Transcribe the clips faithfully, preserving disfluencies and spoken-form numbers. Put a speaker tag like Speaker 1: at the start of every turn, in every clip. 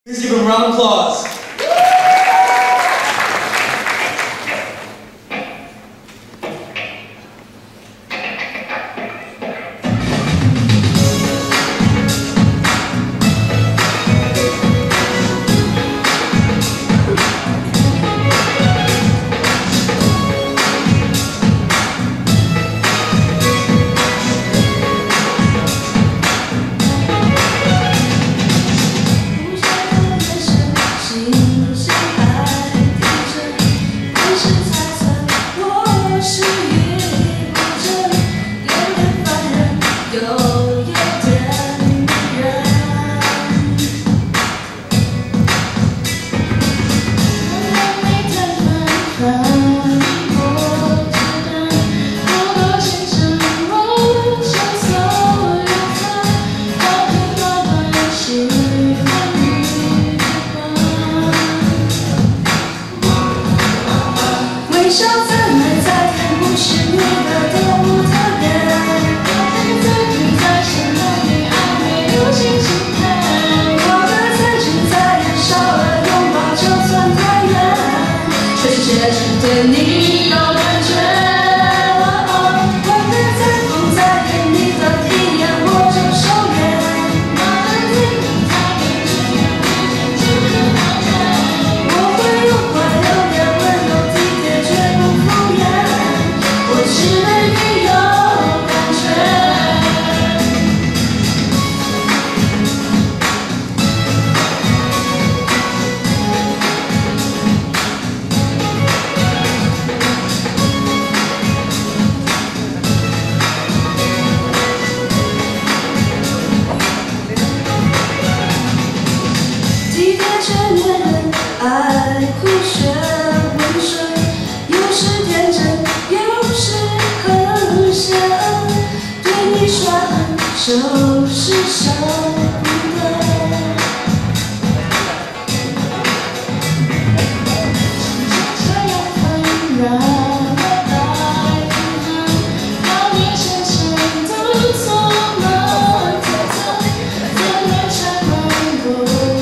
Speaker 1: Please give him a round of applause.
Speaker 2: 对你有感觉，我的在风在眼，你的一眼我就手软。我会用快乐点温柔体贴，绝不敷衍。我只对你有感觉。 爱酷炫温顺，有时天真，有时很险。对你耍狠，就是舍不得。这样很让我太平衡，让你深深的做了抉择，怎么沉默不？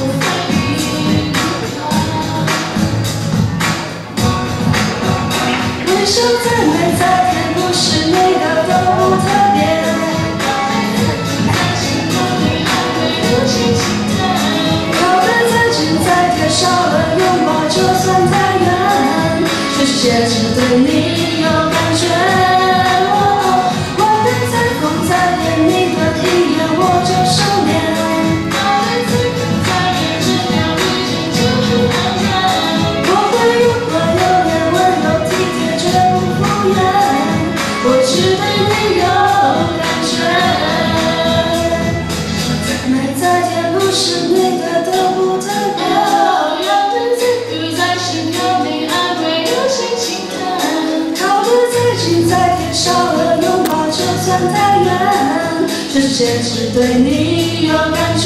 Speaker 2: 手再美再甜，不是每个都不特别。在心头里安慰有轻轻的，靠得再近再贴，少了拥抱就算再远。全世界只对你有感觉。哦，我的在风在眼，你的一眼我就收敛。靠得再近再远，只要遇见就很安全。我会用快有点温柔体贴。 我只对你有感觉，再美再甜，不是每个都不特别。让人自语在心有你安慰又轻轻的，靠得再近再贴，少了拥抱就算再远。全世界只对你有感觉。